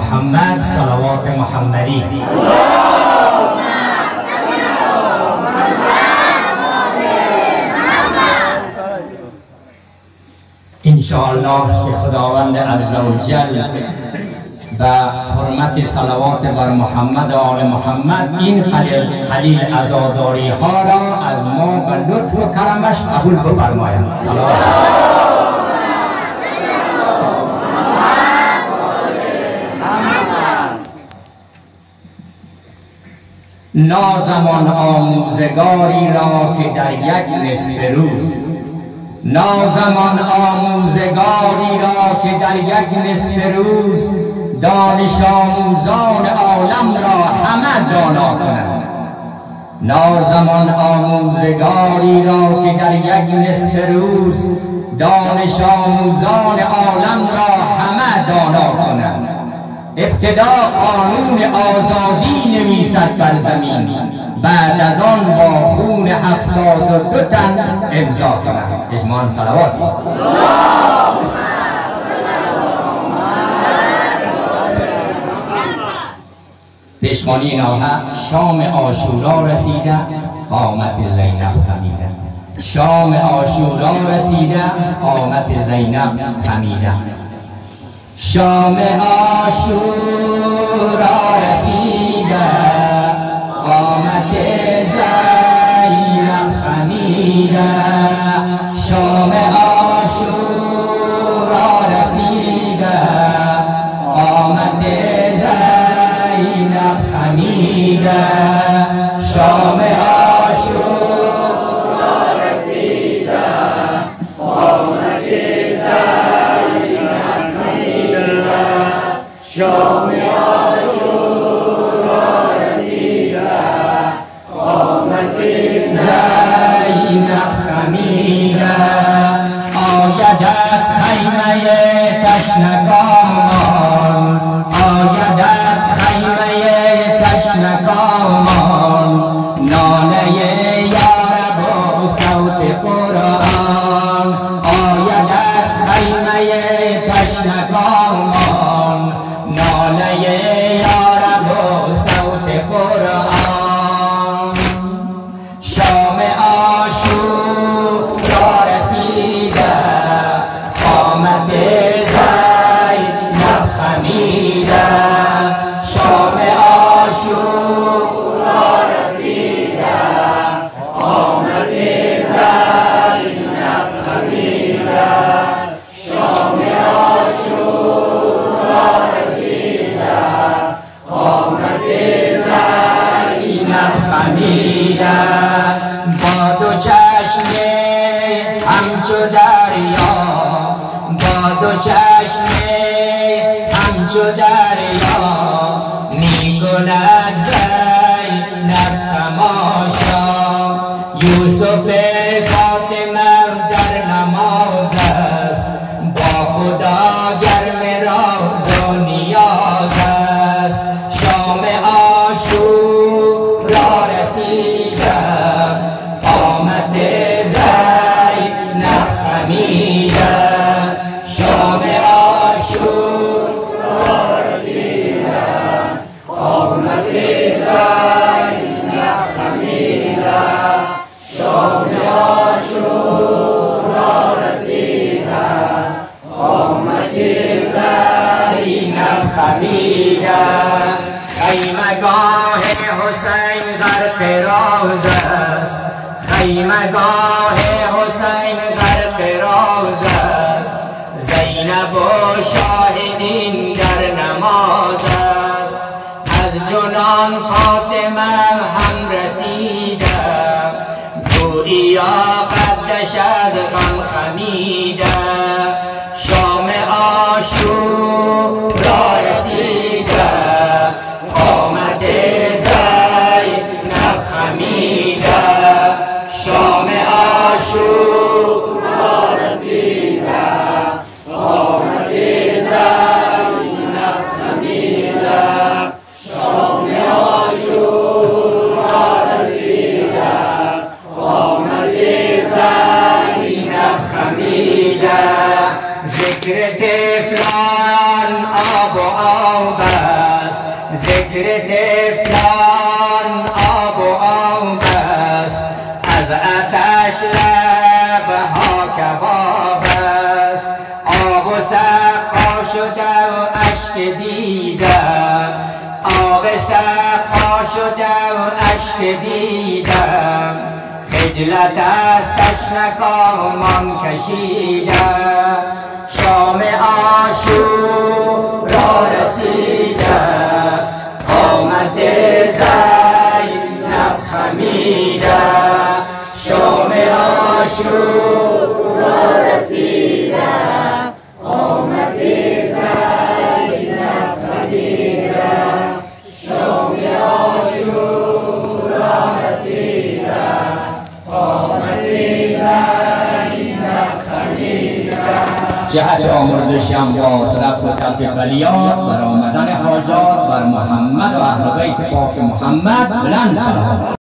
محمد صلوات محمدی. انشاءالله که خداوند عزوجل و حرمت صلوات بر محمد و آل محمد این قلیل عزاداری ها را از ما و لطف و کرمش قبول بفرماید. نازمان آموزگاری را که در یک نصف روز، نازمان آموزگاری را که در یک نصف روز دانش آموزان عالم را همه دانا کنند. نازمان آموزگاری را که در یک نصف روز دانش آموزان عالم را همه دانا کنند. ابتدا قانون آزادی نویسد بر زمین، بعد از آن با خون 72 تن امضا کنند. اجماعاً صلوات. پیشمانی این آهنگ شام عاشورا رسیده، قامت زینب خمیده. شام عاشورا رسیده، قامت زینب خمیده. شام عاشورا رسیده، قامت زینب خمیده. شام عاشورا رسیده، قامت زینب خمیده. شام عاشورا رسیده، قامت زینب خمیده. شام عاشورا رسیده، قامت زینب خمیده. آید از خیمه تشنگان، آید از خیمه تشنگان، ناله یارب و صوت قرآن. آید از خیمه تشنگان، ناله یارب و صوت قرآن. شام عاشورا رسیده، قامت زینب خمیده. شام عاشورا رسیده، قامت زینب خمیده. شام عاشورا رسیده، قامت زینب خمیده. با دو چشم همچو دریا، با دو چشم همچو دریا، می کند زینب تماشا. یوسف فاطمه در نماز است، با خدا گرم راز و نیاز است. شام عاشورا رسیده، قامت زینب خمیده. شام عاشورا رسیده، قامت زینب خمیده. شام عاشورا رسیده، قامت زینب خمیده. خیمگاه حسین غرق راز است، خیمگاه حسین غرق راز است. زینب و شاهدین در نماز است. از جنان فاطمه هم رسیده، گوییا قدش از غم خمیده. شام عاشورا رسیده، قامت زینب خمیده. شام عاشورا رسیده، قامت زینب خمیده. شام عاشورا فکر طفلان آب و آب است، از آتش لبها کباب است. آب و سقا شده و اشک دیده، آب سقا شده و اشک دیده. خجلت از تشنکامان کشیده، شام عاشورا رسیده. قامت زینب خمیده، شام عاشورا رسیده. قامت زینب خمیده، شام عاشورا رسیده. قامت زینب خمیده. جهت آمرزشم با طرف و طرف بلیات بر آمدن حاجات بر محمد و اهل بیت پاک محمد بلند سلام.